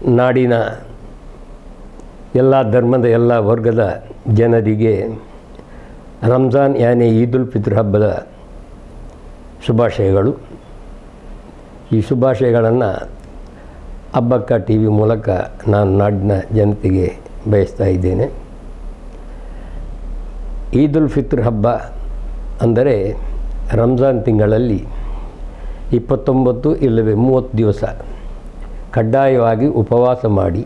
ನಾಡಿನ ಎಲ್ಲ ಧರ್ಮದ ಎಲ್ಲ ವರ್ಗದ ಜನರಿಗೆ ರಂಜಾನ್ ಯಾನೆ ಈದ್ ಉಲ್ ಫಿತ್ರ್ ಹಬ್ಬದ ಶುಭಾಶಯಗಳು. ಈ ಶುಭಾಶಯಗಳನ್ನು ಹಬ್ಬಕ್ಕ ಟಿ ವಿ ಮೂಲಕ ನಾನು ನಾಡಿನ ಜನತೆಗೆ ಬಯಸ್ತಾ ಇದ್ದೇನೆ. ಈದ್ ಉಲ್ ಫಿತ್ರ್ ಹಬ್ಬ ಅಂದರೆ ರಂಜಾನ್ ತಿಂಗಳಲ್ಲಿ 29 ಇಲ್ಲವೇ 30 ದಿವಸ ಕಡ್ಡಾಯವಾಗಿ ಉಪವಾಸ ಮಾಡಿ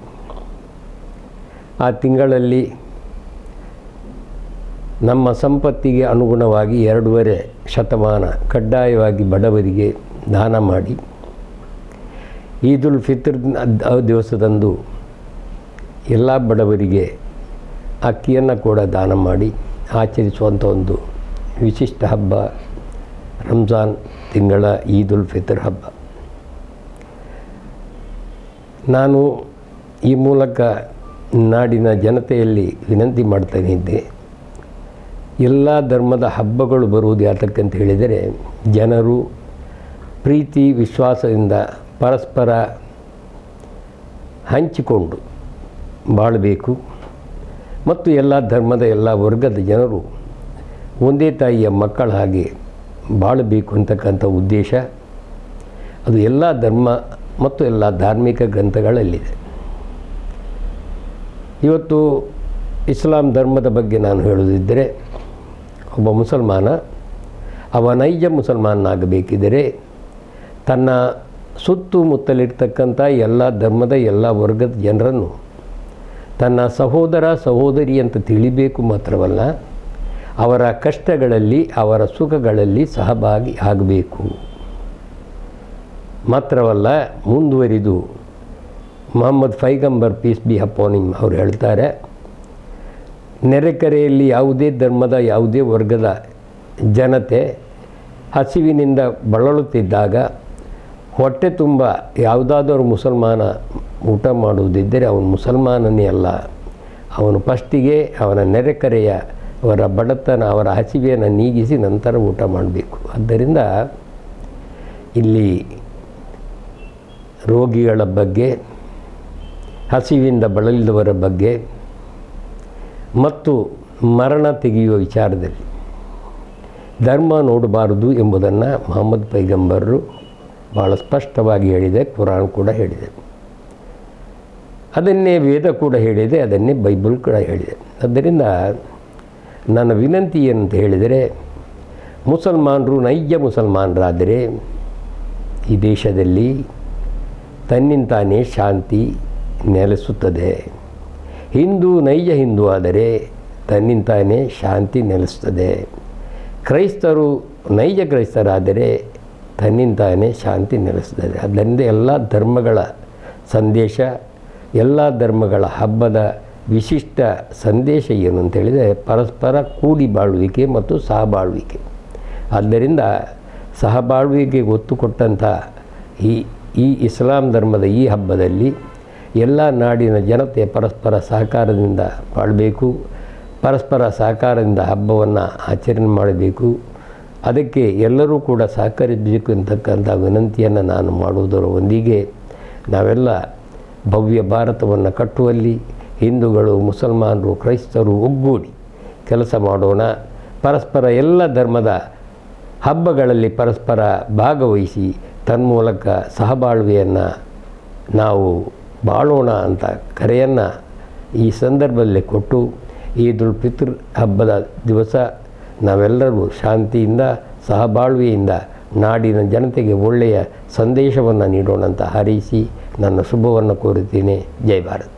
ಆ ತಿಂಗಳಲ್ಲಿ ನಮ್ಮ ಸಂಪತ್ತಿಗೆ ಅನುಗುಣವಾಗಿ 2.5 ಶತಮಾನ ಕಡ್ಡಾಯವಾಗಿ ಬಡವರಿಗೆ ದಾನ ಮಾಡಿ ಈದ್ ಉಲ್ ಫಿತ್ರ್ ದಿವಸದಂದು ಎಲ್ಲ ಬಡವರಿಗೆ ಅಕ್ಕಿಯನ್ನು ಕೂಡ ದಾನ ಮಾಡಿ ಆಚರಿಸುವಂಥ ಒಂದು ವಿಶಿಷ್ಟ ಹಬ್ಬ ರಂಜಾನ್ ತಿಂಗಳ ಈದ್ ಉಲ್ ಫಿತ್ರ್ ಹಬ್ಬ. ನಾನು ಈ ಮೂಲಕ ನಾಡಿನ ಜನತೆಯಲ್ಲಿ ವಿನಂತಿ ಮಾಡ್ತಾನೆ ಇದ್ದೆ, ಎಲ್ಲ ಧರ್ಮದ ಹಬ್ಬಗಳು ಬರುವುದು ಯಾತಕ್ಕಂತ ಹೇಳಿದರೆ ಜನರು ಪ್ರೀತಿ ವಿಶ್ವಾಸದಿಂದ ಪರಸ್ಪರ ಹಂಚಿಕೊಂಡು ಬಾಳಬೇಕು ಮತ್ತು ಎಲ್ಲ ಧರ್ಮದ ಎಲ್ಲ ವರ್ಗದ ಜನರು ಒಂದೇ ತಾಯಿಯ ಮಕ್ಕಳ ಹಾಗೆ ಬಾಳಬೇಕು ಅಂತಕ್ಕಂಥ ಉದ್ದೇಶ ಅದು ಎಲ್ಲ ಧರ್ಮ ಮತ್ತು ಎಲ್ಲ ಧಾರ್ಮಿಕ ಗ್ರಂಥಗಳಲ್ಲಿದೆ. ಇವತ್ತು ಇಸ್ಲಾಂ ಧರ್ಮದ ಬಗ್ಗೆ ನಾನು ಹೇಳುವುದಿದ್ದರೆ, ಒಬ್ಬ ಮುಸಲ್ಮಾನ ಅವ ನೈಜ ಮುಸಲ್ಮಾನನಾಗಬೇಕಿದ್ದರೆ ತನ್ನ ಸುತ್ತಮುತ್ತಲಿರ್ತಕ್ಕಂಥ ಎಲ್ಲ ಧರ್ಮದ ಎಲ್ಲ ವರ್ಗದ ಜನರನ್ನು ತನ್ನ ಸಹೋದರ ಸಹೋದರಿ ಅಂತ ತಿಳಿಬೇಕು ಮಾತ್ರವಲ್ಲ, ಅವರ ಕಷ್ಟಗಳಲ್ಲಿ ಅವರ ಸುಖಗಳಲ್ಲಿ ಸಹಭಾಗಿ ಆಗಬೇಕು ಮಾತ್ರವಲ್ಲ. ಮುಂದುವರಿದು ಮೊಹಮ್ಮದ್ ಪೈಗಂಬರ್ ಪೀಸ್ ಬಿ ಅಪಾನ್ ಹಿಮ್ ಅವರು ಹೇಳ್ತಾರೆ, ನೆರೆಕರೆಯಲ್ಲಿ ಯಾವುದೇ ಧರ್ಮದ ಯಾವುದೇ ವರ್ಗದ ಜನತೆ ಹಸಿವಿನಿಂದ ಬಳಲುತ್ತಿದ್ದಾಗ ಹೊಟ್ಟೆ ತುಂಬ ಯಾವುದಾದರೂ ಮುಸಲ್ಮಾನ ಊಟ ಮಾಡುವುದಿದ್ದರೆ ಅವನು ಮುಸಲ್ಮಾನನೇ ಅಲ್ಲ, ಅವನು ಫಸ್ಟಿಗೆ ಅವನ ನೆರೆಕರೆಯ ಅವರ ಬಡತನ ಅವರ ಹಸಿವೆಯನ್ನು ನೀಗಿಸಿ ನಂತರ ಊಟ ಮಾಡಬೇಕು. ಆದ್ದರಿಂದ ಇಲ್ಲಿ ರೋಗಿಗಳ ಬಗ್ಗೆ, ಹಸಿವಿಂದ ಬಳಲಿದವರ ಬಗ್ಗೆ ಮತ್ತು ಮರಣ ತೆಗೆಯುವ ವಿಚಾರದಲ್ಲಿ ಧರ್ಮ ನೋಡಬಾರದು ಎಂಬುದನ್ನು ಮೊಹಮ್ಮದ್ ಪೈಗಂಬರರು ಭಾಳ ಸ್ಪಷ್ಟವಾಗಿ ಹೇಳಿದೆ, ಕುರಾನ್ ಕೂಡ ಹೇಳಿದೆ, ಅದನ್ನೇ ವೇದ ಕೂಡ ಹೇಳಿದೆ, ಅದನ್ನೇ ಬೈಬಲ್ ಕೂಡ ಹೇಳಿದೆ. ಆದ್ದರಿಂದ ನನ್ನ ವಿನಂತಿ ಏನಂತ ಹೇಳಿದರೆ, ಮುಸಲ್ಮಾನರು ನೈಜ ಮುಸಲ್ಮಾನರಾದರೆ ಈ ದೇಶದಲ್ಲಿ ತನ್ನಿಂತಾನೇ ಶಾಂತಿ ನೆಲೆಸುತ್ತದೆ. ಹಿಂದೂ ನೈಜ ಹಿಂದೂ ಆದರೆ ತನ್ನಿಂತಾನೇ ಶಾಂತಿ ನೆಲೆಸುತ್ತದೆ. ಕ್ರೈಸ್ತರು ನೈಜ ಕ್ರೈಸ್ತರಾದರೆ ತನ್ನಿಂತಾನೇ ಶಾಂತಿ ನೆಲೆಸುತ್ತದೆ. ಅದರಿಂದ ಎಲ್ಲ ಧರ್ಮಗಳ ಸಂದೇಶ, ಎಲ್ಲ ಧರ್ಮಗಳ ಹಬ್ಬದ ವಿಶಿಷ್ಟ ಸಂದೇಶ ಏನು ಅಂತೇಳಿದರೆ ಪರಸ್ಪರ ಕೂಡಿ ಬಾಳುವಿಕೆ ಮತ್ತು ಸಹಬಾಳ್ವಿಕೆ. ಆದ್ದರಿಂದ ಸಹಬಾಳ್ವಿಕೆಗೆ ಒತ್ತು ಕೊಟ್ಟಂಥ ಈ ಇಸ್ಲಾಂ ಧರ್ಮದ ಈ ಹಬ್ಬದಲ್ಲಿ ಎಲ್ಲ ನಾಡಿನ ಜನತೆ ಪರಸ್ಪರ ಸಹಕಾರದಿಂದ ಬಾಳಬೇಕು, ಪರಸ್ಪರ ಸಹಕಾರದಿಂದ ಹಬ್ಬವನ್ನು ಆಚರಣೆ ಮಾಡಬೇಕು. ಅದಕ್ಕೆ ಎಲ್ಲರೂ ಕೂಡ ಸಹಕರಿಸಬೇಕು ಅಂತಕ್ಕಂಥ ವಿನಂತಿಯನ್ನು ನಾನು ಮಾಡುವುದರ ಒಂದಿಗೆ ನಾವೆಲ್ಲ ಭವ್ಯ ಭಾರತವನ್ನು ಕಟ್ಟುವಲ್ಲಿ ಹಿಂದೂಗಳು, ಮುಸಲ್ಮಾನರು, ಕ್ರೈಸ್ತರು ಒಗ್ಗೂಡಿ ಕೆಲಸ ಮಾಡೋಣ. ಪರಸ್ಪರ ಎಲ್ಲ ಧರ್ಮದ ಹಬ್ಬಗಳಲ್ಲಿ ಪರಸ್ಪರ ಭಾಗವಹಿಸಿ ತನ್ಮೂಲಕ ಸಹಬಾಳ್ವೆಯನ್ನು ನಾವು ಬಾಳೋಣ ಅಂತ ಕರೆಯನ್ನು ಈ ಸಂದರ್ಭದಲ್ಲಿ ಕೊಟ್ಟು, ಈದ್ ಉಲ್ ಫಿತ್ರ್ ಹಬ್ಬದ ದಿವಸ ನಾವೆಲ್ಲರೂ ಶಾಂತಿಯಿಂದ ಸಹಬಾಳ್ವೆಯಿಂದ ನಾಡಿನ ಜನತೆಗೆ ಒಳ್ಳೆಯ ಸಂದೇಶವನ್ನು ನೀಡೋಣ ಅಂತ ಹಾರೈಸಿ ನನ್ನ ಶುಭವನ್ನು ಕೋರುತ್ತೇನೆ. ಜೈ ಭಾರತ್.